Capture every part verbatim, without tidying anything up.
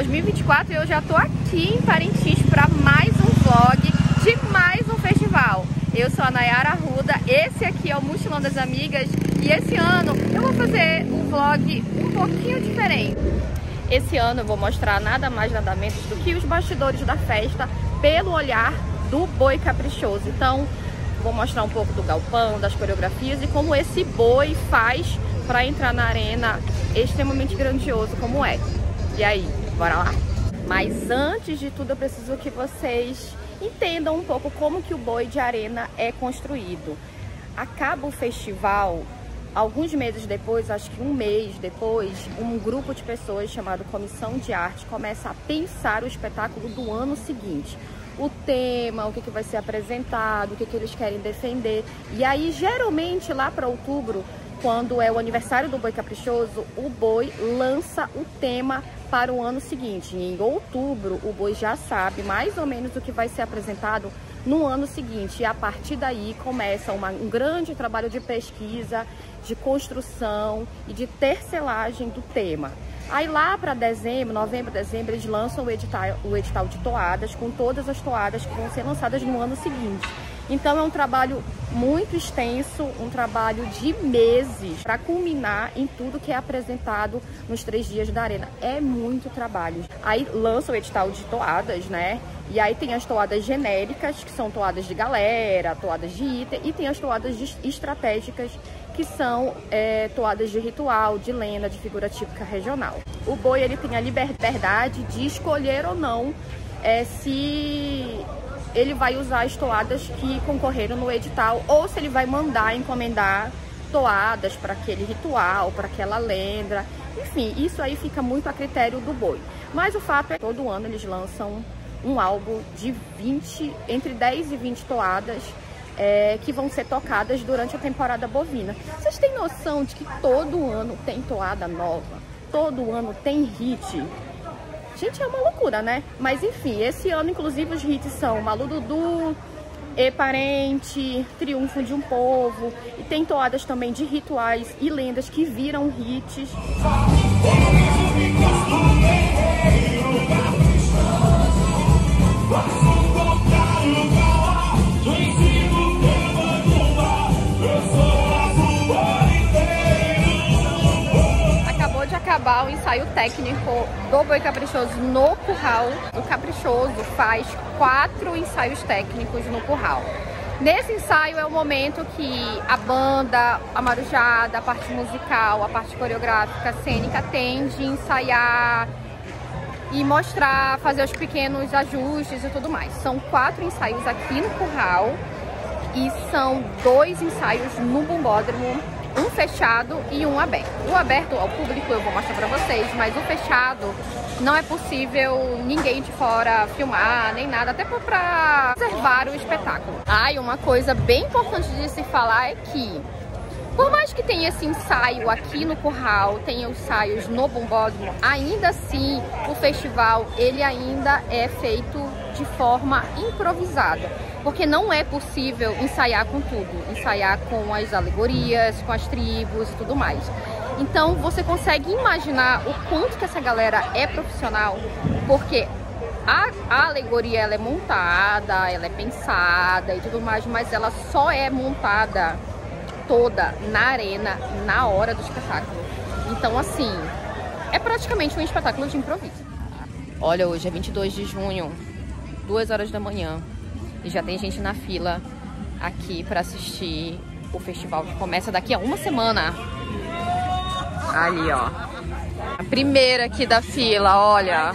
mil e vinte e quatro e eu já tô aqui em Parintins para mais um vlog de mais um festival. Eu sou a Nayara Arruda, esse aqui é o Mochilão das Amigas e esse ano eu vou fazer um vlog um pouquinho diferente. Esse ano eu vou mostrar nada mais nada menos do que os bastidores da festa pelo olhar do boi caprichoso. Então vou mostrar um pouco do galpão, das coreografias e como esse boi faz para entrar na arena extremamente grandioso como é. E aí, bora lá? Mas antes de tudo eu preciso que vocês entendam um pouco como que o boi de arena é construído. Acaba o festival, alguns meses depois, acho que um mês depois, um grupo de pessoas chamado Comissão de Arte começa a pensar o espetáculo do ano seguinte. O tema, o que, que vai ser apresentado, o que, que eles querem defender. E aí, geralmente, lá para outubro, quando é o aniversário do Boi Caprichoso, o boi lança o tema para o ano seguinte. E em outubro, o boi já sabe mais ou menos o que vai ser apresentado no ano seguinte. E a partir daí começa uma, um grande trabalho de pesquisa, de construção e de tercelagem do tema. Aí lá para dezembro, novembro, dezembro, eles lançam o edital, o edital de toadas, com todas as toadas que vão ser lançadas no ano seguinte. Então é um trabalho muito extenso, um trabalho de meses para culminar em tudo que é apresentado nos três dias da arena. É muito trabalho. Aí lança o edital de toadas, né? E aí tem as toadas genéricas, que são toadas de galera, toadas de item, e tem as toadas de estratégicas, que são é, toadas de ritual, de lenda, de figura típica regional. O boi ele tem a liberdade de escolher ou não é, se ele vai usar as toadas que concorreram no edital ou se ele vai mandar encomendar toadas para aquele ritual, para aquela lenda. Enfim, isso aí fica muito a critério do boi. Mas o fato é que todo ano eles lançam um álbum de vinte, entre dez e vinte toadas é, que vão ser tocadas durante a temporada bovina. Vocês têm noção de que todo ano tem toada nova? Todo ano tem hit? Gente, é uma loucura, né? Mas enfim, esse ano, inclusive, os hits são Malu Dudu, E Parente, Triunfo de um Povo. E tem toadas também de rituais e lendas que viram hits. Acabar o ensaio técnico do Boi Caprichoso no curral. O Caprichoso faz quatro ensaios técnicos no curral. Nesse ensaio é o momento que a banda, a marujada, a parte musical, a parte coreográfica, cênica tem de ensaiar e mostrar, fazer os pequenos ajustes e tudo mais. São quatro ensaios aqui no curral e são dois ensaios no bombódromo, um fechado e um aberto. O aberto ao público eu vou mostrar pra vocês, mas o fechado não é possível ninguém de fora filmar, nem nada, até pra preservar o espetáculo. Ah, e uma coisa bem importante de se falar é que, por mais que tenha esse ensaio aqui no curral, tenha ensaios no bombódromo, ainda assim o festival ele ainda é feito de forma improvisada. Porque não é possível ensaiar com tudo, ensaiar com as alegorias, com as tribos e tudo mais. Então você consegue imaginar o quanto que essa galera é profissional, porque a, a alegoria ela é montada, ela é pensada e tudo mais, mas ela só é montada toda na arena, na hora do espetáculo. Então assim, é praticamente um espetáculo de improviso. Olha, hoje é vinte e dois de junho, duas horas da manhã. E já tem gente na fila aqui para assistir o festival que começa daqui a uma semana. Ali, ó. A primeira aqui da fila, olha.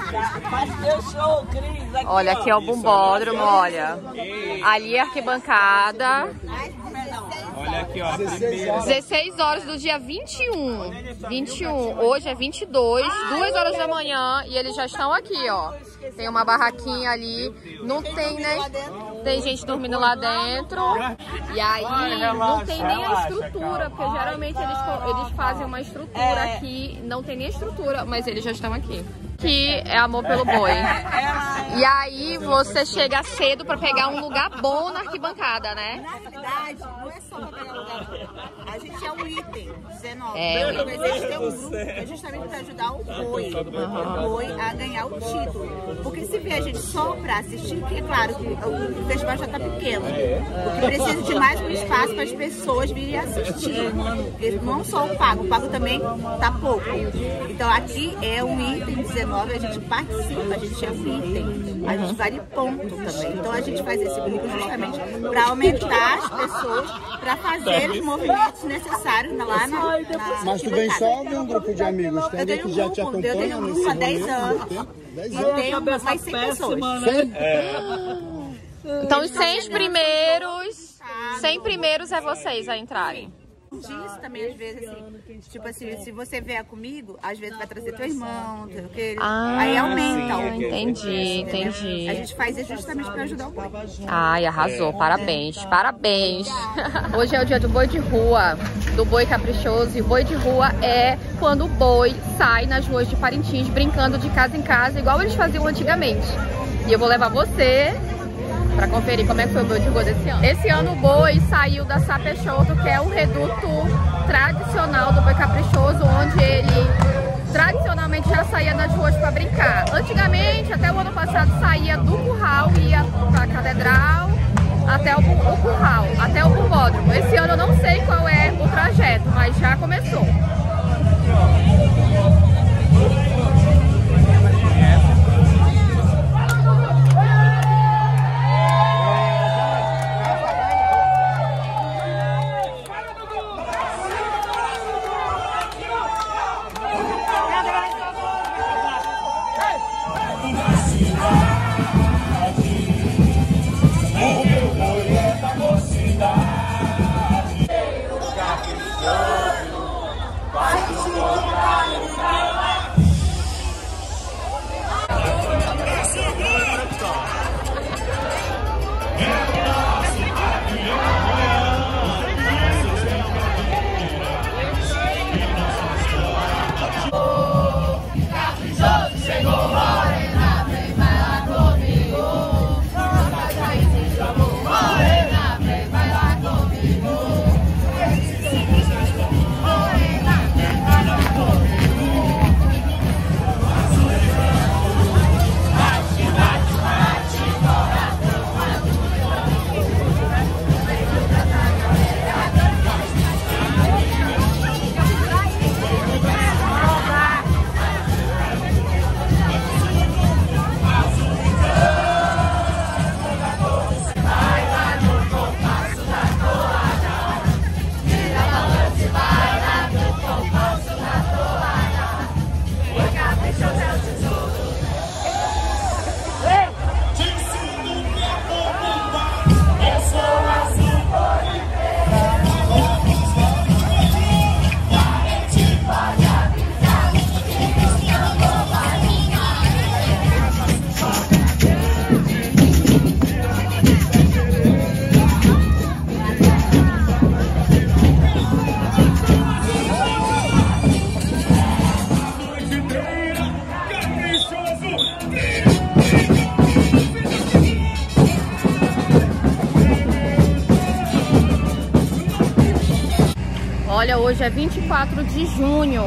Olha, aqui é o bombódromo, olha. Ali é a arquibancada. Olha aqui, ó. dezesseis horas do dia vinte e um. vinte e um. Hoje é vinte e dois, duas horas da manhã e eles já estão aqui, ó. Tem uma barraquinha ali. Não tem, né? Tem gente dormindo lá dentro. E aí não tem nem a estrutura, porque geralmente eles, eles fazem uma estrutura aqui. Não tem nem a estrutura, mas eles já estão aqui. Que é amor pelo boi. E aí você chega cedo pra pegar um lugar bom na arquibancada, né? Na realidade, não é só pra pegar lugar bom. A gente é um item dezenove. É. Então, a gente tem um grupo que é justamente pra ajudar o boi, o boi a ganhar o título. Porque se vier a gente só pra assistir, que é claro que o festival já tá pequeno. Porque precisa de mais um espaço para as pessoas virem assistir. Porque não só o pago, o pago também tá pouco. Então aqui é um item dezenove, a gente participa, a gente é um item. A gente vale ponto também. Então a gente faz esse grupo justamente para aumentar as pessoas, para fazer os movimentos necessários lá na, na Mas tu vem só ou vem um grupo de amigos? Tem alguém que já te acompanha? Eu tenho um grupo há dez anos. E tem umas cem pessoas. Então os cem primeiros, cem primeiros é vocês a entrarem. Disso também, às vezes, assim, tipo assim, se você vier comigo, às vezes vai trazer teu irmão, teu, ah, aí aumenta. Sim, entendi, entendi. A gente faz isso justamente para ajudar o boi. Ai, arrasou, parabéns, parabéns. Hoje é o dia do boi de rua, do boi caprichoso, e o boi de rua é quando o boi sai nas ruas de Parintins, brincando de casa em casa, igual eles faziam antigamente. E eu vou levar você para conferir como é que foi o boi de rua desse ano. Esse ano o boi saiu da Sá Peixoto, que é o reduto tradicional do boi caprichoso, onde ele tradicionalmente já saía nas ruas para brincar. Antigamente, até o ano passado, saía do curral, ia para a catedral, até o, o curral, até o bumbódromo. Esse ano eu não sei qual é o trajeto, mas já começou. Olha, hoje é vinte e quatro de junho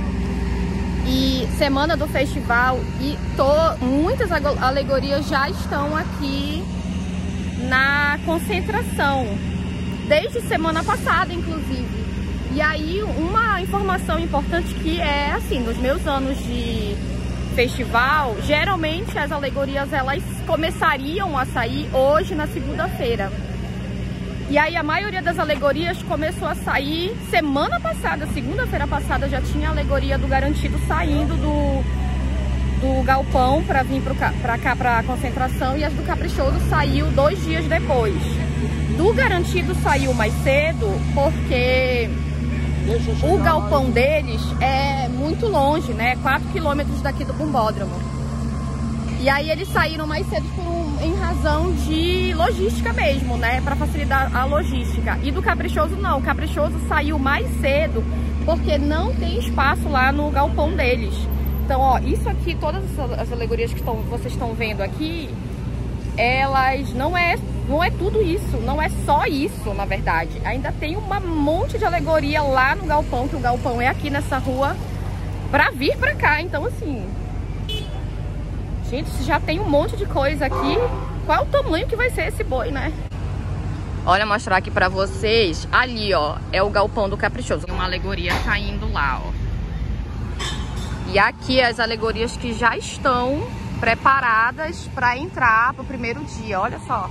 e semana do festival e to, muitas alegorias já estão aqui na concentração, desde semana passada, inclusive. E aí, uma informação importante que é assim, nos meus anos de festival, geralmente as alegorias elas começariam a sair hoje na segunda-feira. E aí a maioria das alegorias começou a sair semana passada, segunda-feira passada já tinha a alegoria do Garantido saindo do, do galpão para vir para cá, para a concentração, e as do Caprichoso saiu dois dias depois. Do Garantido saiu mais cedo porque o galpão deles é muito longe, né? quatro quilômetros daqui do Bumbódromo. E aí eles saíram mais cedo por um, em razão de logística mesmo, né? Para facilitar a logística. E do Caprichoso não, o Caprichoso saiu mais cedo porque não tem espaço lá no galpão deles. Então, ó, isso aqui, todas as alegorias que tão, vocês estão vendo aqui, elas não é, não é tudo isso, não é só isso, na verdade. Ainda tem um monte de alegoria lá no galpão, que o galpão é aqui nessa rua, pra vir pra cá. Então, assim, gente, já tem um monte de coisa aqui. Qual é o tamanho que vai ser esse boi, né? Olha, mostrar aqui pra vocês. Ali, ó, é o galpão do Caprichoso. Tem uma alegoria caindo lá, ó. E aqui as alegorias que já estão preparadas pra entrar pro primeiro dia. Olha só.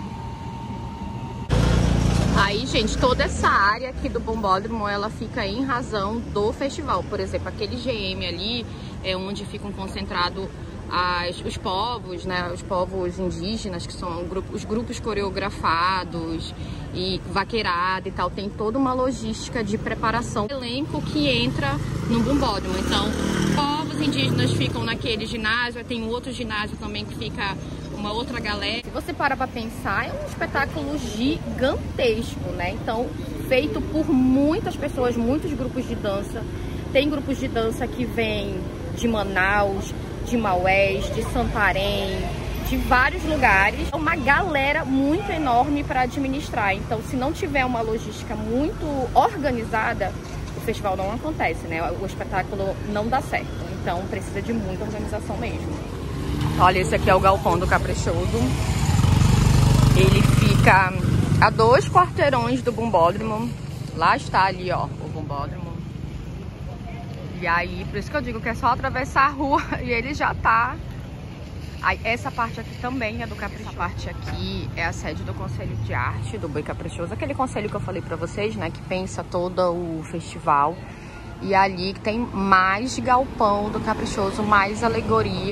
Aí, gente, toda essa área aqui do Bombódromo, ela fica em razão do festival. Por exemplo, aquele G M ali é onde ficam concentrados As, os povos, né, os povos indígenas, que são grupo, os grupos coreografados e vaqueirada e tal, tem toda uma logística de preparação. Elenco que entra no Bombódromo. Então, povos indígenas ficam naquele ginásio, tem um outro ginásio também que fica uma outra galera. Se você para pra pensar, é um espetáculo gigantesco, né? Então, feito por muitas pessoas, muitos grupos de dança. Tem grupos de dança que vêm de Manaus, de Maués, de Santarém, de vários lugares. É uma galera muito enorme para administrar. Então, se não tiver uma logística muito organizada, o festival não acontece, né? O espetáculo não dá certo. Então, precisa de muita organização mesmo. Olha, esse aqui é o galpão do Caprichoso. Ele fica a dois quarteirões do Bombódromo. Lá está ali, ó, o Bombódromo. E aí, por isso que eu digo que é só atravessar a rua e ele já tá. Aí, essa parte aqui também é do Caprichoso. Essa parte aqui é a sede do Conselho de Arte do Boi Caprichoso. Aquele conselho que eu falei pra vocês, né? Que pensa todo o festival. E ali tem mais galpão do Caprichoso, mais alegoria.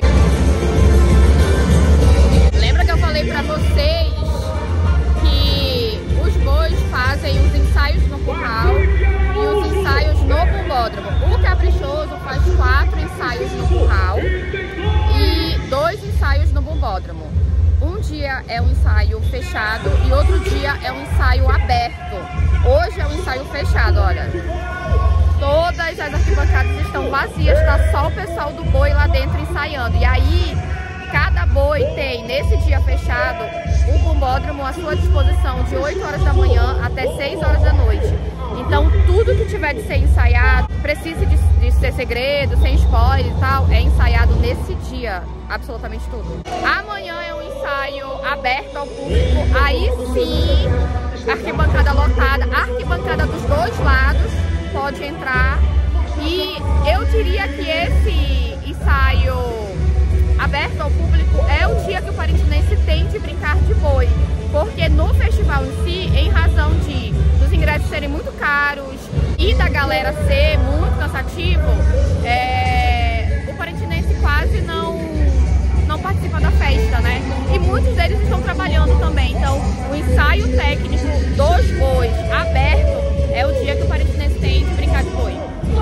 Lembra que eu falei pra vocês que os bois fazem os ensaios no curral e os ensaios no Bombódromo? O Caprichoso faz quatro ensaios no curral e dois ensaios no Bombódromo. Um dia é um ensaio fechado e outro dia é um ensaio aberto. Hoje é um ensaio fechado, olha. Todas as arquibancadas estão vazias, tá só o pessoal do boi lá dentro ensaiando. E aí, cada boi tem, nesse dia fechado, o Bombódromo à sua disposição de oito horas da manhã até seis horas da noite. Então, tudo que tiver de ser ensaiado, precisa de, de ser segredo, sem spoiler e tal, é ensaiado nesse dia, absolutamente tudo. Amanhã é um ensaio aberto ao público, aí sim, arquibancada lotada, arquibancada dos dois lados, pode entrar. E eu diria que esse ensaio aberto ao público é o dia que o parintinense tem de brincar de boi, porque no festival em si, em razão de dos ingressos serem muito caros e da galera ser muito cansativo, é, o parintinense quase não, não participa da festa, né? E muitos deles estão trabalhando também, então o ensaio técnico dos bois aberto é o dia que o parintinense tem de brincar de boi.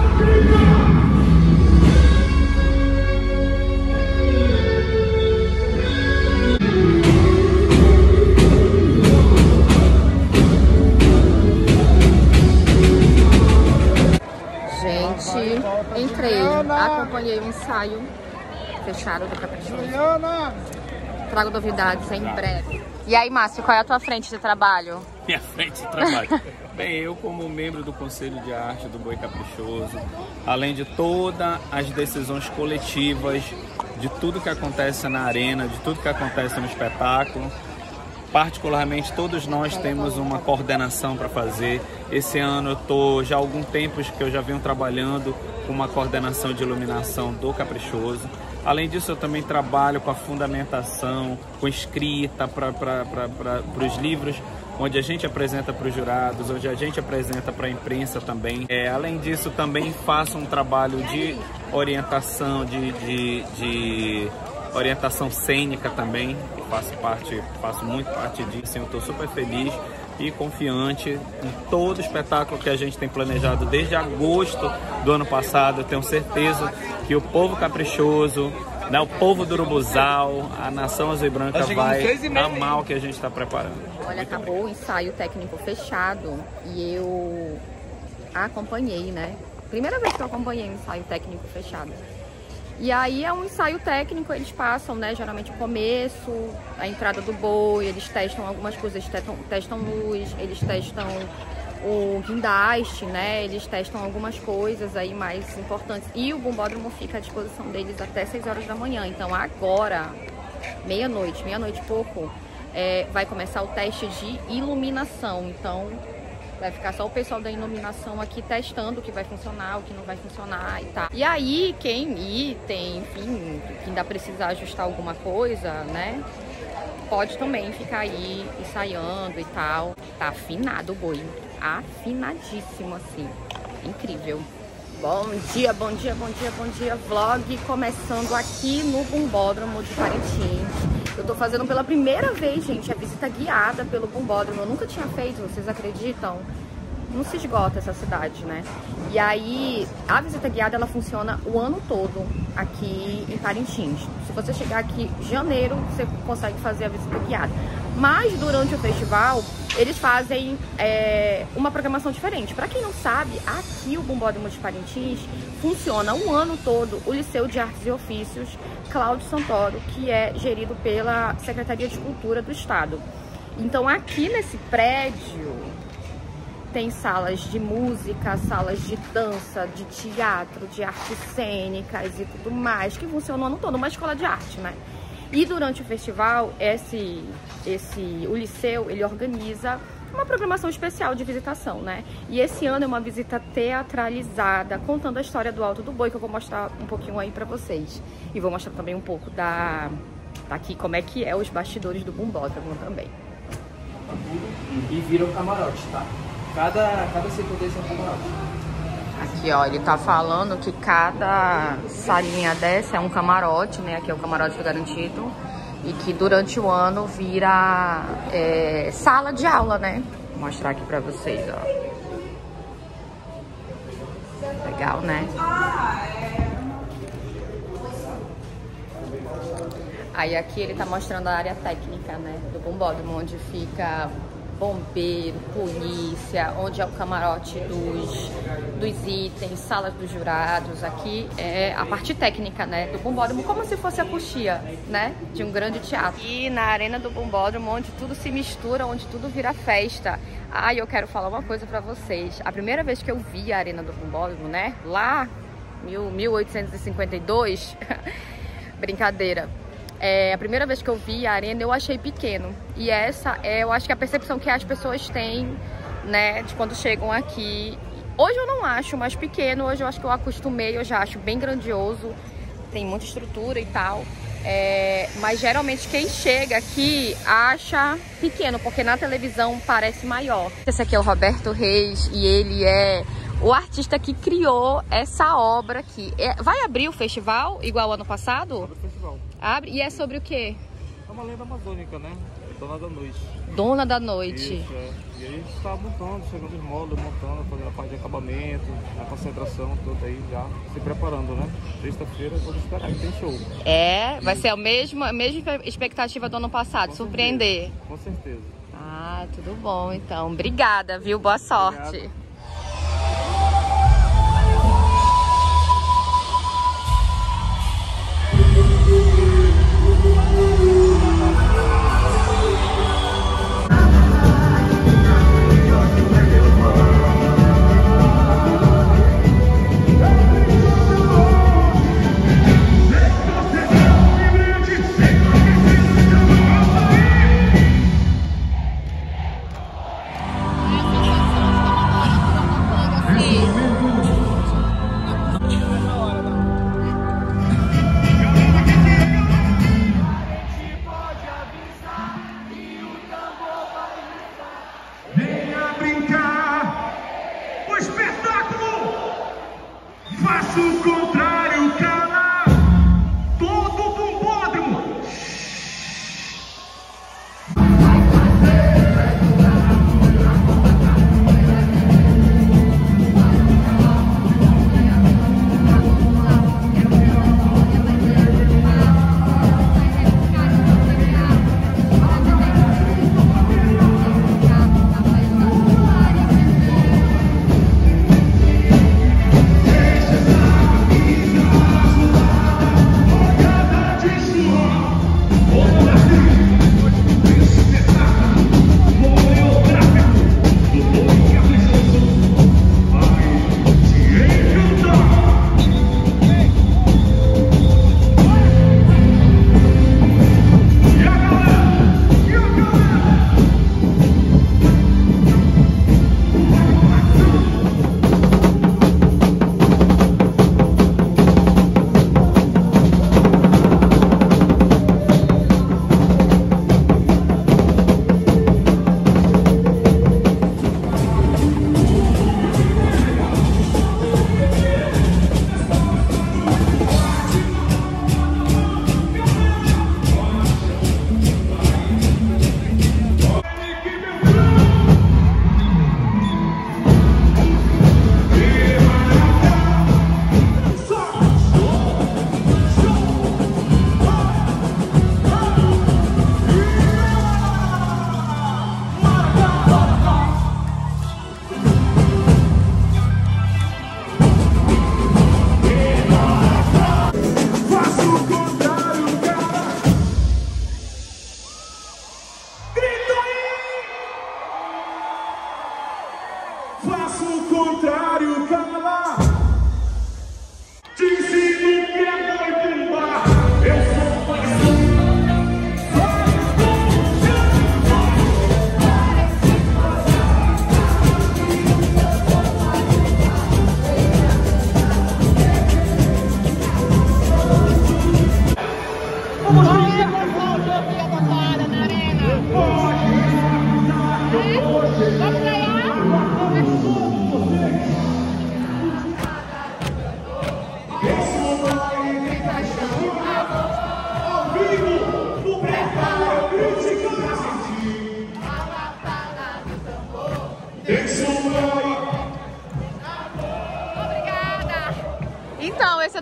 Entrei, acompanhei o ensaio fechado do Caprichoso. Trago novidades em breve. E aí, Márcio, qual é a tua frente de trabalho? Minha frente de trabalho? Bem, eu como membro do Conselho de Arte do Boi Caprichoso, além de todas as decisões coletivas, de tudo que acontece na arena, de tudo que acontece no espetáculo, particularmente todos nós temos uma coordenação para fazer. Esse ano eu estou já há algum tempo que eu já venho trabalhando com uma coordenação de iluminação do Caprichoso. Além disso, eu também trabalho com a fundamentação, com escrita para os livros, onde a gente apresenta para os jurados, onde a gente apresenta para a imprensa também. É, além disso, também faço um trabalho de orientação, de, de, de orientação cênica também. Eu faço parte, faço muito parte disso. Eu estou super feliz e confiante em todo o espetáculo que a gente tem planejado desde agosto do ano passado. Eu tenho certeza que o povo caprichoso, né, o povo do Urubuzal, a nação azul e branca vai amar o que a gente está preparando. Olha, acabou o ensaio técnico fechado e eu acompanhei, né? Primeira vez que eu acompanhei um ensaio técnico fechado. E aí é um ensaio técnico, eles passam, né, geralmente o começo, a entrada do boi, eles testam algumas coisas, eles testam, testam luz, eles testam o guindaste, né, eles testam algumas coisas aí mais importantes. E o bombódromo fica à disposição deles até seis horas da manhã, então agora, meia-noite, meia-noite e pouco, é, vai começar o teste de iluminação, então vai ficar só o pessoal da iluminação aqui testando o que vai funcionar, o que não vai funcionar e tal. E aí, quem ir, tem, enfim, quem ainda precisa ajustar alguma coisa, né, pode também ficar aí ensaiando e tal. Tá afinado o boi, afinadíssimo assim, incrível. Bom dia, bom dia, bom dia, bom dia, vlog começando aqui no Bombódromo de Parintins. Eu tô fazendo pela primeira vez, gente, a visita guiada pelo Bombódromo. Eu nunca tinha feito, vocês acreditam? Não se esgota essa cidade, né? E aí, a visita guiada, ela funciona o ano todo aqui em Parintins. Se você chegar aqui em janeiro, você consegue fazer a visita guiada. Mas durante o festival, eles fazem é, uma programação diferente. Para quem não sabe, aqui o Bombódromo de Parintins funciona o ano todo o Liceu de Artes e Ofícios Cláudio Santoro, que é gerido pela Secretaria de Cultura do Estado. Então aqui nesse prédio tem salas de música, salas de dança, de teatro, de artes cênicas e tudo mais, que funciona o ano todo, uma escola de arte, né? E durante o festival, esse, esse, o Liceu, ele organiza uma programação especial de visitação, né? E esse ano é uma visita teatralizada, contando a história do Alto do Boi, que eu vou mostrar um pouquinho aí pra vocês. E vou mostrar também um pouco da, daqui, como é que é os bastidores do Bombódromo também. E vira um camarote, tá? Cada, cada setor desse é um camarote. Aqui, ó, ele tá falando que cada salinha dessa é um camarote, né? Aqui é o camarote do garantido. E que durante o ano vira é, sala de aula, né? Vou mostrar aqui pra vocês, ó. Legal, né? Aí aqui ele tá mostrando a área técnica, né? Do Bombódromo, onde fica bombeiro, polícia, onde é o camarote dos, dos itens, salas dos jurados. Aqui é a parte técnica, né, do Bombódromo, como se fosse a coxia, né, de um grande teatro. E na arena do Bombódromo, onde tudo se mistura, onde tudo vira festa. Ah, eu quero falar uma coisa pra vocês. A primeira vez que eu vi a arena do Bombódromo, né, lá mil oitocentos e cinquenta e dois, brincadeira. É, a primeira vez que eu vi a arena, eu achei pequeno. E essa é, eu acho que a percepção que as pessoas têm, né, de quando chegam aqui. Hoje eu não acho mais pequeno, hoje eu acho que eu acostumei, eu já acho bem grandioso. Tem muita estrutura e tal. É, mas geralmente quem chega aqui acha pequeno, porque na televisão parece maior. Esse aqui é o Roberto Reis e ele é o artista que criou essa obra aqui. É, vai abrir o festival igual ao ano passado? Abre o festival. Abre. E é sobre o quê? É uma lenda amazônica, né? Dona da Noite. Dona da Noite. Isso, é. E aí a gente tá montando, chegando os módulos, montando, fazendo a parte de acabamento, a concentração toda aí já, se preparando, né? Sexta-feira vamos esperar que tem show. É, vai ser a mesma, a mesma expectativa do ano passado, com surpreender. Certeza. Com certeza. Ah, tudo bom então. Obrigada, viu? Boa sorte. Obrigado.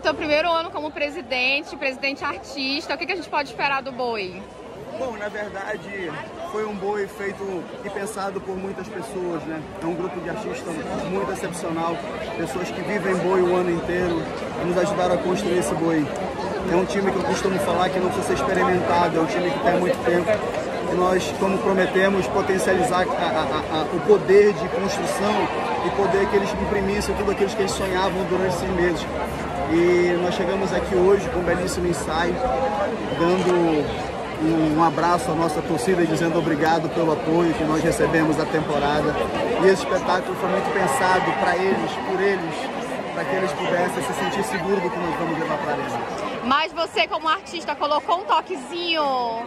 teu primeiro ano como presidente, presidente artista, o que, que a gente pode esperar do boi? Bom, na verdade, foi um boi feito e pensado por muitas pessoas, né? É um grupo de artistas muito excepcional, pessoas que vivem boi o ano inteiro e nos ajudaram a construir esse boi. É um time que eu costumo falar que não precisa ser experimentado, é um time que tem muito tempo. E nós, como prometemos, potencializar a, a, a, o poder de construção e poder que eles imprimissem tudo aquilo que eles sonhavam durante esses meses. E nós chegamos aqui hoje com um belíssimo ensaio, dando um abraço à nossa torcida, dizendo obrigado pelo apoio que nós recebemos da temporada. E esse espetáculo foi muito pensado para eles, por eles, para que eles pudessem se sentir seguros do que nós vamos levar para eles. Mas você, como artista, colocou um toquezinho?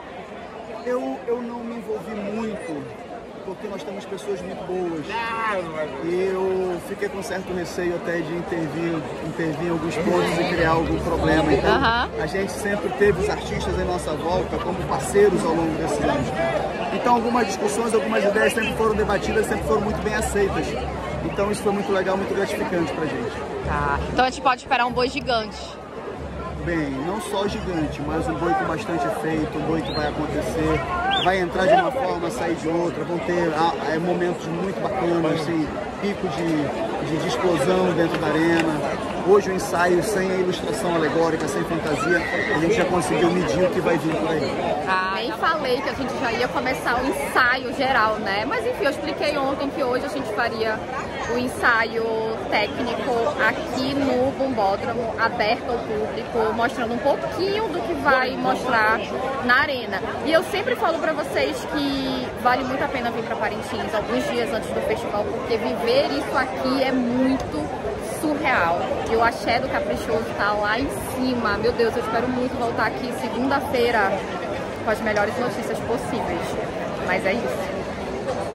Eu, eu não me envolvi muito, porque nós temos pessoas muito boas. E eu fiquei com certo receio até de intervir, intervir em alguns pontos e criar algum problema. Então, uh-huh. a gente sempre teve os artistas em nossa volta como parceiros ao longo desses anos. Então, algumas discussões, algumas ideias sempre foram debatidas, sempre foram muito bem aceitas. Então, isso foi muito legal, muito gratificante pra gente. Tá. Então, a gente pode esperar um boi gigante. Bem, não só gigante, mas um boi com bastante efeito, um boi que vai acontecer, vai entrar de uma forma, sair de outra, vão ter ah, momentos muito bacanas, assim, pico de, de, de explosão dentro da arena. Hoje o ensaio sem a ilustração alegórica, sem fantasia, a gente já conseguiu medir o que vai vir por aí. Ah, nem falei que a gente já ia começar o ensaio geral, né? Mas enfim, eu expliquei ontem que hoje a gente faria o ensaio técnico aqui no Bombódromo, aberto ao público, mostrando um pouquinho do que vai mostrar na arena. E eu sempre falo pra vocês que vale muito a pena vir pra Parintins alguns dias antes do festival, porque viver isso aqui é muito surreal. E o axé do Caprichoso tá lá em cima. Meu Deus, eu espero muito voltar aqui segunda-feira com as melhores notícias possíveis. Mas é isso.